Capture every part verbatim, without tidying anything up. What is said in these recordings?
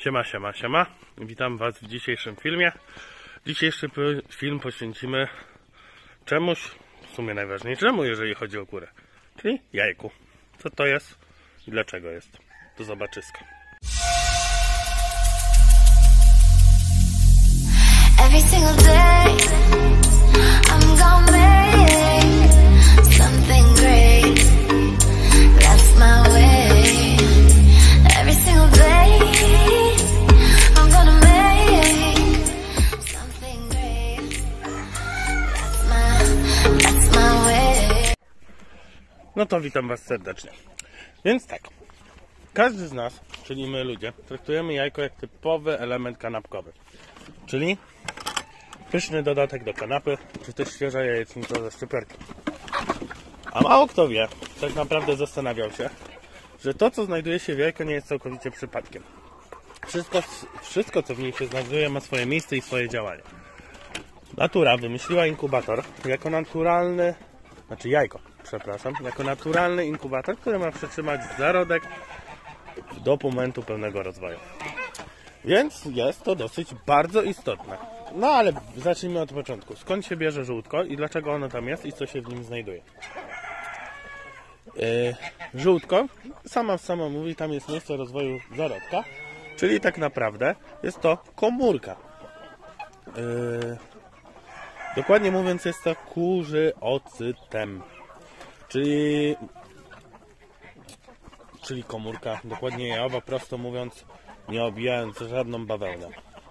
Siema, siema, siema. Witam Was w dzisiejszym filmie. Dzisiejszy film poświęcimy czemuś, w sumie najważniejszemu, jeżeli chodzi o kurę, czyli jajku. Co to jest i dlaczego jest? Do zobaczyska. Every single day I'm gonna make something great. That's my way. Every single day I'm gonna make something great. That's my, that's my way. No to witam Was serdecznie. Więc tak, każdy z nas, czyli my ludzie, traktujemy jajko jak typowy element kanapkowy. Czyli pyszny dodatek do kanapy, czy też świeża jajecznica ze szczyperki. A mało kto wie, tak naprawdę zastanawiał się, że to, co znajduje się w jajku, nie jest całkowicie przypadkiem. Wszystko, wszystko co w niej się znajduje, ma swoje miejsce i swoje działanie. Natura wymyśliła inkubator jako naturalny, znaczy jajko, przepraszam, jako naturalny inkubator, który ma przytrzymać zarodek do momentu pełnego rozwoju. Więc jest to dosyć bardzo istotne. No ale zacznijmy od początku. Skąd się bierze żółtko i dlaczego ono tam jest i co się w nim znajduje? Yy, żółtko, sama w samo mówi, tam jest miejsce rozwoju zarodka, czyli tak naprawdę jest to komórka. Yy, dokładnie mówiąc, jest to kurzyocytem, czyli, czyli komórka, dokładnie jajowa, prosto mówiąc, nie obijając żadną bawełnę.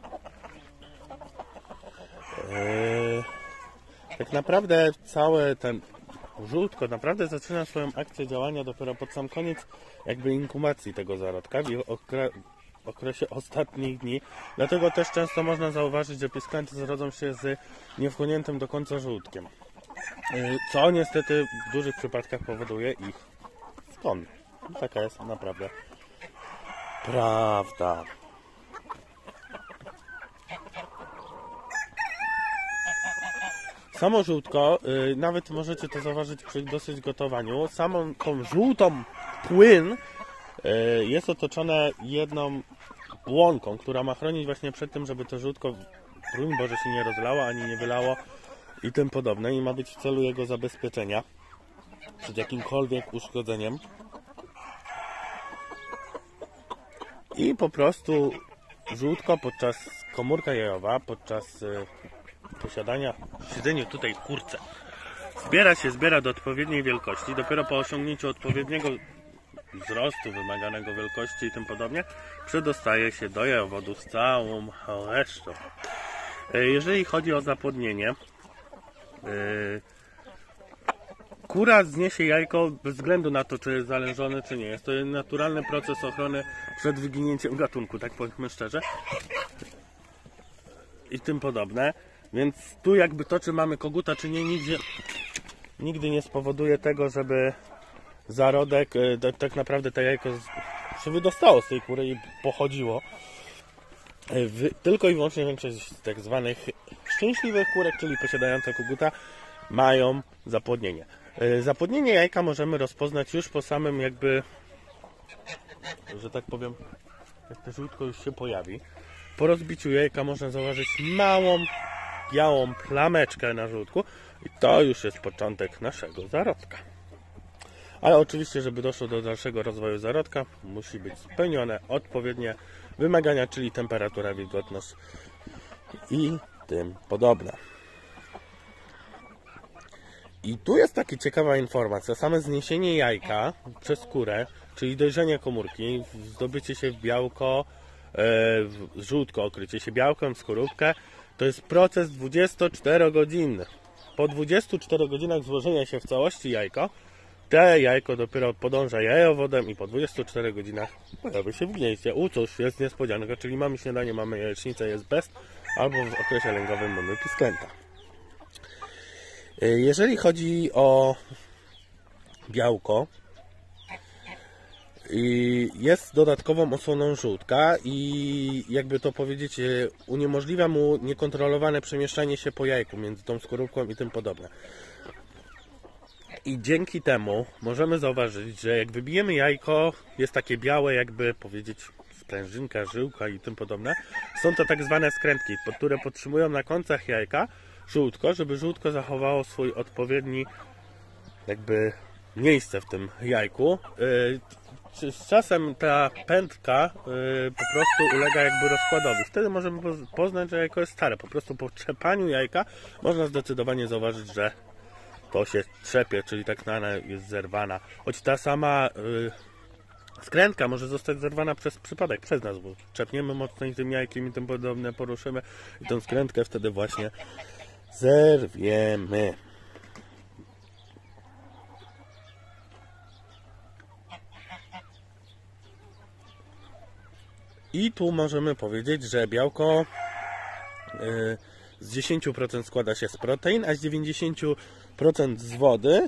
Yy, tak naprawdę całe ten żółtko naprawdę zaczyna swoją akcję działania dopiero pod sam koniec jakby inkubacji tego zarodka, w okre okresie ostatnich dni. Dlatego też często można zauważyć, że pisklęty zrodzą się z niewchłoniętym do końca żółtkiem, yy, co niestety w dużych przypadkach powoduje ich skon. Taka jest naprawdę prawda. Samo żółtko, yy, nawet możecie to zauważyć przy dosyć gotowaniu, samą tą żółtą płyn yy, jest otoczone jedną błonką, która ma chronić właśnie przed tym, żeby to żółtko, broń Boże, się nie rozlało, ani nie wylało i tym podobne, i ma być w celu jego zabezpieczenia przed jakimkolwiek uszkodzeniem. I po prostu żółtko podczas, komórka jajowa, podczas yy, posiadania, siedzeniu tutaj w kurce, zbiera się, zbiera do odpowiedniej wielkości. Dopiero po osiągnięciu odpowiedniego wzrostu, wymaganego wielkości i tym podobnie, przedostaje się do jajowodu z całą resztą. Jeżeli chodzi o zapłodnienie, kura zniesie jajko bez względu na to, czy jest zalężone, czy nie. Jest to naturalny proces ochrony przed wyginięciem gatunku, tak powiedzmy szczerze, i tym podobne. Więc tu jakby to, czy mamy koguta, czy nie, nigdzie, nigdy nie spowoduje tego, żeby zarodek, tak naprawdę to jajko się wydostało z tej kury i pochodziło. Tylko i wyłącznie większość z tak zwanych szczęśliwych kurek, czyli posiadające koguta, mają zapłodnienie. Zapłodnienie jajka możemy rozpoznać już po samym jakby, że tak powiem, jak to żółtko już się pojawi. Po rozbiciu jajka można zauważyć małą, białą plameczkę na żółtku i to już jest początek naszego zarodka. Ale oczywiście, żeby doszło do dalszego rozwoju zarodka, musi być spełnione odpowiednie wymagania, czyli temperatura, wilgotność i tym podobne. I tu jest taka ciekawa informacja. Same zniesienie jajka przez kurę, czyli dojrzenie komórki, zdobycie się w białko, w żółtko, okrycie się białkiem, skorupkę, to jest proces dwudziestoczterogodzinny. Po dwudziestu czterech godzinach złożenia się w całości jajko, te jajko dopiero podąża jajowodem i po dwudziestu czterech godzinach pojawi się w gnieździe. U, cóż, jest niespodzianka, czyli mamy śniadanie, mamy jajecznicę, jest best, albo w okresie lęgowym mamy pisklęta. Jeżeli chodzi o białko, jest dodatkową osłoną żółtka i jakby to powiedzieć, uniemożliwia mu niekontrolowane przemieszczanie się po jajku między tą skorupką i tym podobne. I dzięki temu możemy zauważyć, że jak wybijemy jajko, jest takie białe, jakby powiedzieć, sprężynka, żyłka i tym podobne. Są to tak zwane skrętki, które podtrzymują na końcach jajka żółtko, żeby żółtko zachowało swój odpowiedni jakby miejsce w tym jajku. Z czasem ta pętka po prostu ulega jakby rozkładowi. Wtedy możemy poznać, że jajko jest stare. Po prostu po trzepaniu jajka można zdecydowanie zauważyć, że to się trzepie, czyli tak zwana jest zerwana. Choć ta sama skrętka może zostać zerwana przez przypadek, przez nas, bo trzepniemy mocno tym jajkiem i tym podobne poruszymy i tą skrętkę wtedy właśnie zerwiemy. I tu możemy powiedzieć, że białko yy, z dziesięć procent składa się z protein, a z dziewięćdziesiąt procent z wody.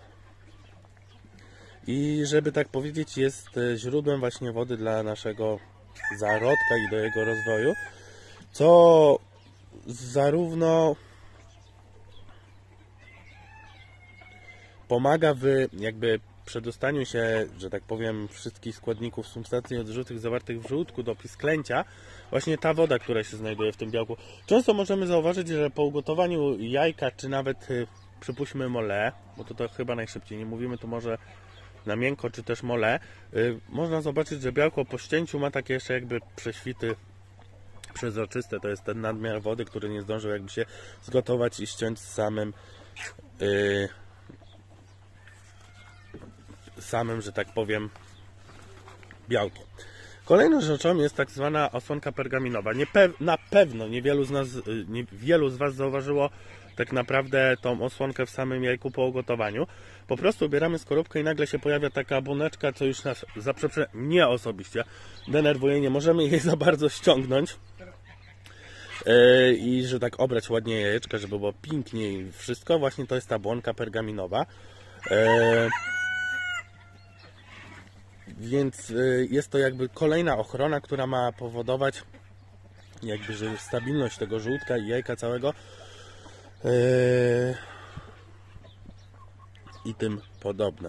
I żeby tak powiedzieć, jest źródłem właśnie wody dla naszego zarodka i do jego rozwoju, co zarówno pomaga w jakby przedostaniu się, że tak powiem, wszystkich składników substancji odżywczych zawartych w żółtku do pisklęcia, właśnie ta woda, która się znajduje w tym białku. Często możemy zauważyć, że po ugotowaniu jajka, czy nawet przypuśćmy mole, bo to, to chyba najszybciej, nie mówimy tu może na miękko, czy też mole, yy, można zobaczyć, że białko po ścięciu ma takie jeszcze jakby prześwity przezroczyste. To jest ten nadmiar wody, który nie zdążył jakby się zgotować i ściąć z samym yy, samym, że tak powiem, białkiem. Kolejną rzeczą jest tak zwana osłonka pergaminowa. Nie pe na pewno niewielu z nas, nie, wielu z Was zauważyło tak naprawdę tą osłonkę w samym jajku po ugotowaniu. Po prostu ubieramy skorupkę i nagle się pojawia taka buneczka, co już nas, za przeproszeniem, mnie osobiście denerwuje. Nie możemy jej za bardzo ściągnąć yy, i że tak obrać ładnie jajeczka, żeby było pięknie i wszystko. Właśnie to jest ta błonka pergaminowa. Yy, Więc yy, jest to jakby kolejna ochrona, która ma powodować jakby, że stabilność tego żółtka i jajka całego yy, i tym podobne.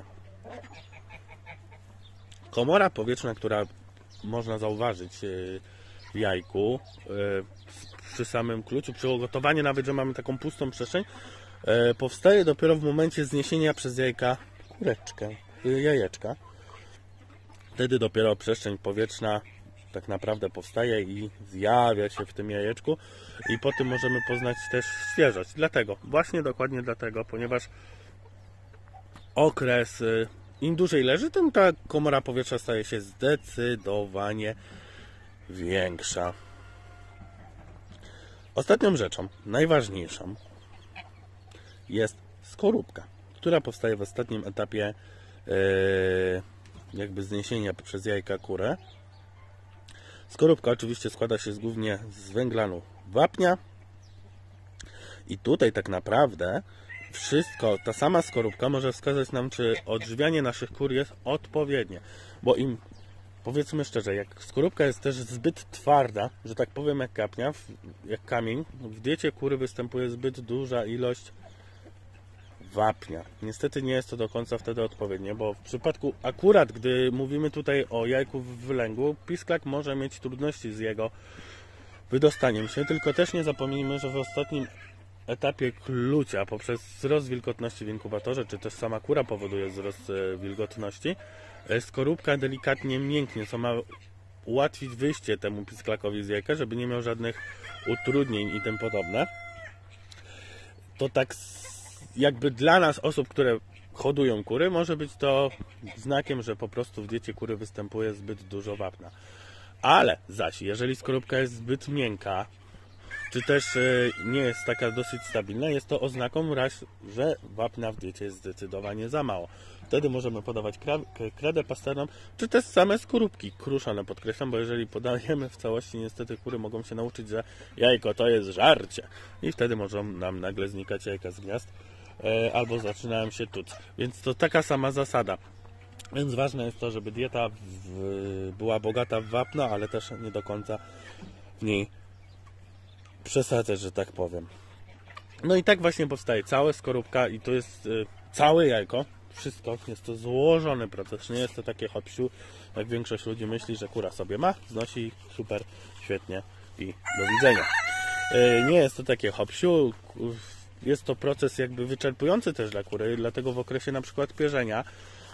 Komora powietrzna, która można zauważyć yy, w jajku yy, przy samym kluczu, przy ugotowaniu nawet, że mamy taką pustą przestrzeń, yy, powstaje dopiero w momencie zniesienia przez jajka kureczkę, yy, jajeczka. Wtedy dopiero przestrzeń powietrzna tak naprawdę powstaje i zjawia się w tym jajeczku i po tym możemy poznać też świeżość. Dlatego, właśnie dokładnie dlatego, ponieważ okres, im dłużej leży, tym ta komora powietrza staje się zdecydowanie większa. Ostatnią rzeczą, najważniejszą, jest skorupka, która powstaje w ostatnim etapie yy, jakby zniesienia przez jajka kurę. Skorupka oczywiście składa się głównie z węglanu wapnia i tutaj tak naprawdę wszystko, ta sama skorupka może wskazać nam, czy odżywianie naszych kur jest odpowiednie, bo im, powiedzmy szczerze, jak skorupka jest też zbyt twarda, że tak powiem jak kapnia, jak kamień, w diecie kury występuje zbyt duża ilość wapnia. Niestety nie jest to do końca wtedy odpowiednie, bo w przypadku akurat, gdy mówimy tutaj o jajku w wylęgu, pisklak może mieć trudności z jego wydostaniem się, tylko też nie zapomnijmy, że w ostatnim etapie klucia poprzez wzrost wilgotności w inkubatorze, czy też sama kura powoduje wzrost wilgotności, skorupka delikatnie mięknie, co ma ułatwić wyjście temu pisklakowi z jajka, żeby nie miał żadnych utrudnień i tym podobne. To tak jakby dla nas, osób, które hodują kury, może być to znakiem, że po prostu w diecie kury występuje zbyt dużo wapna. Ale zaś, jeżeli skorupka jest zbyt miękka, czy też nie jest taka dosyć stabilna, jest to oznaką raz, że wapna w diecie jest zdecydowanie za mało. Wtedy możemy podawać kredę pasterną, czy też same skorupki kruszone, podkreślam, bo jeżeli podajemy w całości, niestety kury mogą się nauczyć, że jajko to jest żarcie i wtedy mogą nam nagle znikać jajka z gniazd albo zaczynają się tuc. Więc to taka sama zasada. Więc ważne jest to, żeby dieta w, była bogata w wapno, ale też nie do końca w niej przesadzać, że tak powiem. No i tak właśnie powstaje cała skorupka i to jest y, całe jajko. wszystko, jest to złożony proces, nie jest to takie hop-siu, jak większość ludzi myśli, że kura sobie ma, znosi, super, świetnie i do widzenia. Nie jest to takie hop-siu, jest to proces jakby wyczerpujący też dla kury, dlatego w okresie na przykład pierzenia,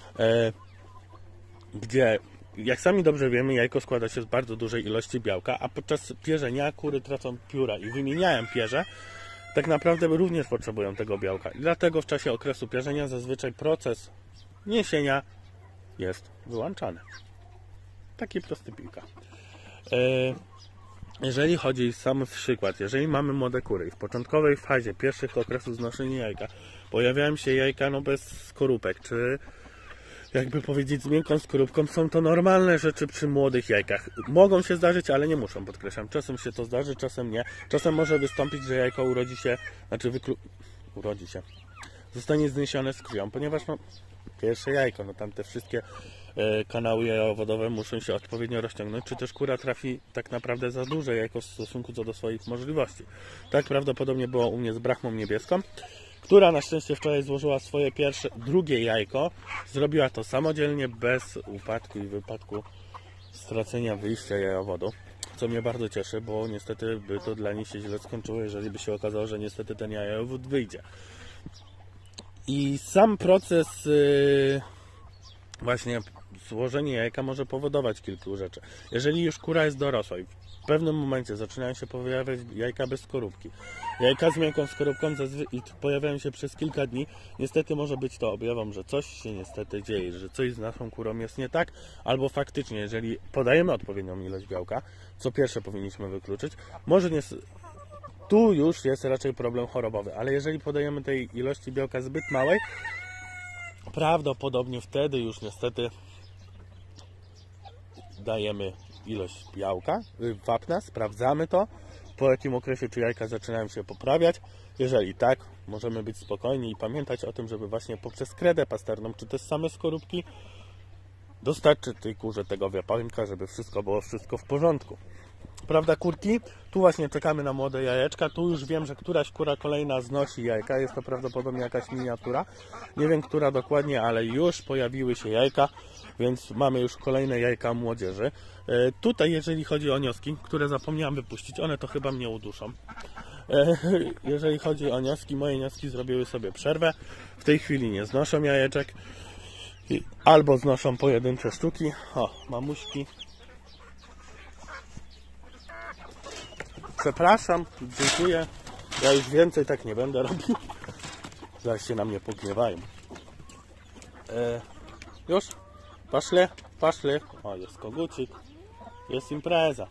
gdzie jak sami dobrze wiemy, jajko składa się z bardzo dużej ilości białka, a podczas pierzenia kury tracą pióra i wymieniają pierze, tak naprawdę również potrzebują tego białka. I dlatego w czasie okresu pierzenia zazwyczaj proces niesienia jest wyłączany. Taki prosty piłka. Jeżeli chodzi o sam przykład, jeżeli mamy młode kury i w początkowej fazie pierwszych okresów znoszenia jajka pojawiają się jajka no bez skorupek, czy jakby powiedzieć z miękką skorupką, są to normalne rzeczy przy młodych jajkach. Mogą się zdarzyć, ale nie muszą, podkreślam. Czasem się to zdarzy, czasem nie. Czasem może wystąpić, że jajko urodzi się, znaczy wyklu... urodzi się, zostanie zniesione z krwią, ponieważ no, pierwsze jajko, no tam te wszystkie e, kanały jajowodowe muszą się odpowiednio rozciągnąć, czy też kura trafi tak naprawdę za duże jajko w stosunku co do swoich możliwości. Tak prawdopodobnie było u mnie z brachmą niebieską, która na szczęście wczoraj złożyła swoje pierwsze, drugie jajko. Zrobiła to samodzielnie, bez upadku i wypadku stracenia wyjścia jajowodu, co mnie bardzo cieszy, bo niestety by to dla niej się źle skończyło, jeżeli by się okazało, że niestety ten jajowód wyjdzie. I sam proces yy, właśnie złożenie jajka może powodować kilku rzeczy. Jeżeli już kura jest dorosła i w pewnym momencie zaczynają się pojawiać jajka bez skorupki, jajka z miękką skorupką i pojawiają się przez kilka dni, niestety może być to objawem, że coś się niestety dzieje, że coś z naszą kurą jest nie tak, albo faktycznie, jeżeli podajemy odpowiednią ilość białka, co pierwsze powinniśmy wykluczyć, może nie, tu już jest raczej problem chorobowy, ale jeżeli podajemy tej ilości białka zbyt małej, prawdopodobnie wtedy już niestety dajemy ilość białka, wapna, sprawdzamy to, po jakim okresie czy jajka zaczynają się poprawiać. Jeżeli tak, możemy być spokojni i pamiętać o tym, żeby właśnie poprzez kredę pasterną, czy też same skorupki, dostarczyć tej kurze tego wiapanka, żeby wszystko było wszystko w porządku. Prawda, kurki? Tu właśnie czekamy na młode jajeczka. Tu już wiem, że któraś kura kolejna znosi jajka. Jest to prawdopodobnie jakaś miniatura. Nie wiem, która dokładnie, ale już pojawiły się jajka, więc mamy już kolejne jajka młodzieży. E, tutaj, jeżeli chodzi o nioski, które zapomniałem wypuścić, one to chyba mnie uduszą. E, jeżeli chodzi o nioski, moje nioski zrobiły sobie przerwę. W tej chwili nie znoszą jajeczek. Albo znoszą pojedyncze sztuki. O, mamuśki. Przepraszam, dziękuję. Ja już więcej tak nie będę robił. Zaraz się na mnie pogniewają. E, już? Paszle? Paszle. O, jest kogucik. Jest impreza.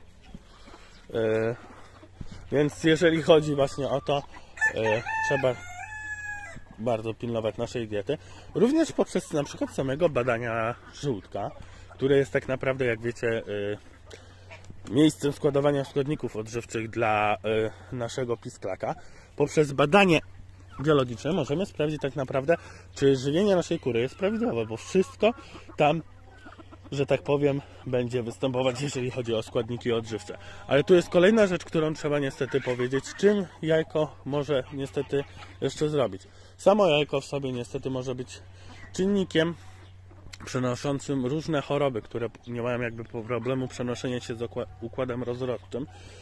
E, więc jeżeli chodzi właśnie o to, e, trzeba bardzo pilnować naszej diety. Również poprzez na przykład samego badania żółtka, które jest tak naprawdę, jak wiecie, e, miejscem składowania składników odżywczych dla y, naszego pisklaka. Poprzez badanie biologiczne możemy sprawdzić tak naprawdę, czy żywienie naszej kury jest prawidłowe, bo wszystko tam, że tak powiem, będzie występować, jeżeli chodzi o składniki odżywcze. Ale tu jest kolejna rzecz, którą trzeba niestety powiedzieć, czym jajko może niestety jeszcze zrobić. Samo jajko w sobie niestety może być czynnikiem przenoszącym różne choroby, które nie mają jakby problemu przenoszenia się z układem rozrodczym.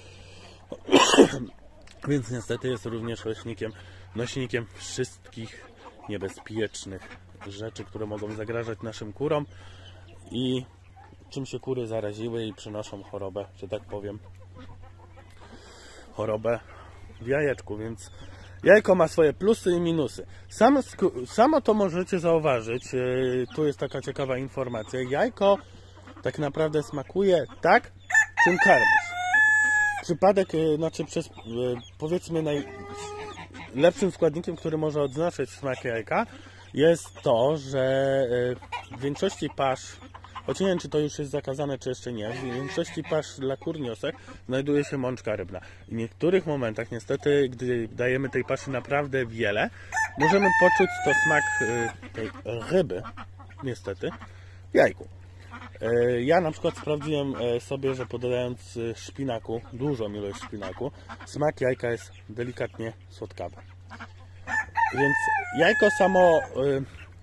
Więc niestety jest również nośnikiem, nośnikiem wszystkich niebezpiecznych rzeczy, które mogą zagrażać naszym kurom i czym się kury zaraziły i przynoszą chorobę, że tak powiem, chorobę w jajeczku, więc jajko ma swoje plusy i minusy. Sam, samo to możecie zauważyć, tu jest taka ciekawa informacja, jajko tak naprawdę smakuje tak, czym karmisz. Przypadek, znaczy przez, powiedzmy najlepszym składnikiem, który może odznaczyć smak jajka, jest to, że w większości pasz, choć nie wiem, czy to już jest zakazane, czy jeszcze nie, w większości pasz dla kur niosek znajduje się mączka rybna. I w niektórych momentach, niestety, gdy dajemy tej paszy naprawdę wiele, możemy poczuć to smak tej ryby, niestety, w jajku. Ja na przykład sprawdziłem sobie, że podając szpinaku, dużą ilość szpinaku, smak jajka jest delikatnie słodkawy. Więc jajko samo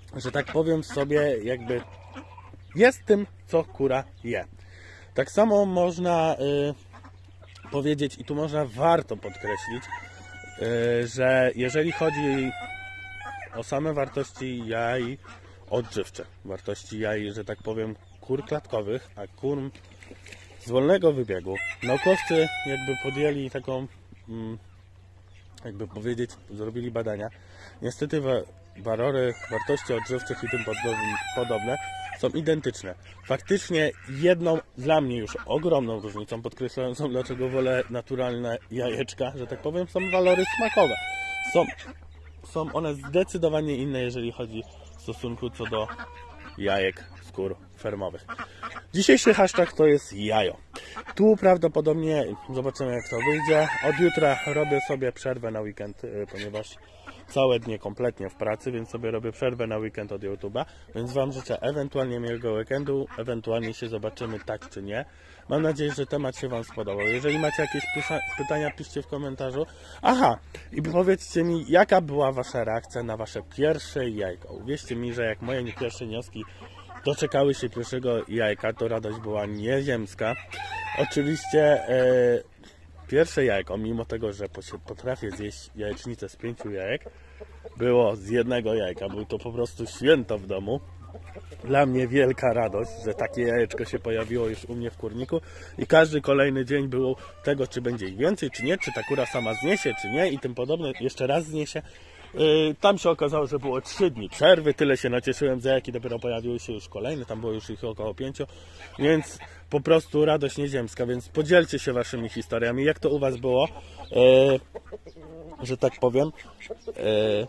że tak powiem sobie, jakby jest tym, co kura je. Tak samo można y, powiedzieć i tu można warto podkreślić, y, że jeżeli chodzi o same wartości jaj odżywcze, wartości jaj, że tak powiem, kur klatkowych, a kur z wolnego wybiegu, naukowcy jakby podjęli taką, mm, jakby powiedzieć, zrobili badania. Niestety walory wartości odżywczych i tym podobne są identyczne. Faktycznie jedną dla mnie już ogromną różnicą, podkreślającą, dlaczego wolę naturalne jajeczka, że tak powiem, są walory smakowe. Są, są one zdecydowanie inne, jeżeli chodzi w stosunku co do jajek z kur fermowych. Dzisiejszy hashtag to jest jajo. Tu prawdopodobnie zobaczymy, jak to wyjdzie. Od jutra robię sobie przerwę na weekend, ponieważ całe dnie kompletnie w pracy, więc sobie robię przerwę na weekend od YouTube'a, więc Wam życzę ewentualnie miłego weekendu, ewentualnie się zobaczymy tak czy nie. Mam nadzieję, że temat się Wam spodobał. Jeżeli macie jakieś pytania, piszcie w komentarzu. Aha, i powiedzcie mi, jaka była Wasza reakcja na Wasze pierwsze jajko. Uwierzcie mi, że jak moje pierwsze wnioski doczekały się pierwszego jajka, to radość była nieziemska. Oczywiście e, pierwsze jajko, mimo tego, że potrafię zjeść jajecznicę z pięciu jajek, było z jednego jajka. Był to po prostu święto w domu. Dla mnie wielka radość, że takie jajeczko się pojawiło już u mnie w kurniku i każdy kolejny dzień był tego, czy będzie ich więcej, czy nie, czy ta kura sama zniesie, czy nie i tym podobne, jeszcze raz zniesie. Yy, tam się okazało, że było trzy dni przerwy, tyle się nacieszyłem, za jaki dopiero pojawiły się już kolejne, tam było już ich około pięciu, więc po prostu radość nieziemska, więc podzielcie się waszymi historiami, jak to u was było, yy, że tak powiem, yy,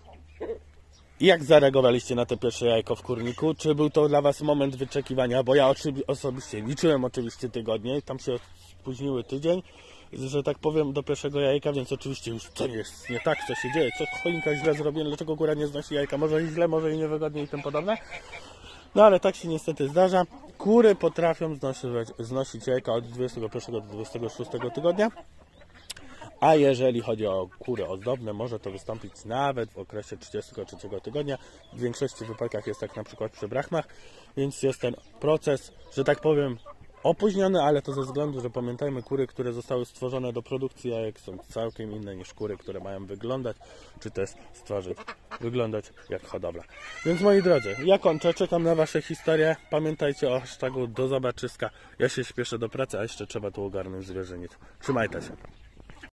jak zareagowaliście na to pierwsze jajko w kurniku, czy był to dla was moment wyczekiwania, bo ja osobiście liczyłem oczywiście tygodnie, tam się spóźniły tydzień, że tak powiem, do pierwszego jajka, więc oczywiście już co jest nie tak, co się dzieje, co choinka źle zrobiona, dlaczego góra nie znosi jajka, może źle, może i niewygodnie i tym podobne. No ale tak się niestety zdarza. Kury potrafią znosić, znosić jajka od dwudziestego pierwszego do dwudziestego szóstego tygodnia, a jeżeli chodzi o kury ozdobne, może to wystąpić nawet w okresie trzydziestego trzeciego tygodnia. W większości wypadkach jest tak na przykład przy brachmach, więc jest ten proces, że tak powiem, opóźniony, ale to ze względu, że pamiętajmy, kury, które zostały stworzone do produkcji jajek, są całkiem inne niż kury, które mają wyglądać, czy też stworzyć, wyglądać jak hodowla. Więc moi drodzy, ja kończę, czekam na wasze historie. Pamiętajcie o hashtagu do zobaczyska. Ja się śpieszę do pracy, a jeszcze trzeba tu ogarnąć zwierzyniec. Trzymajcie się.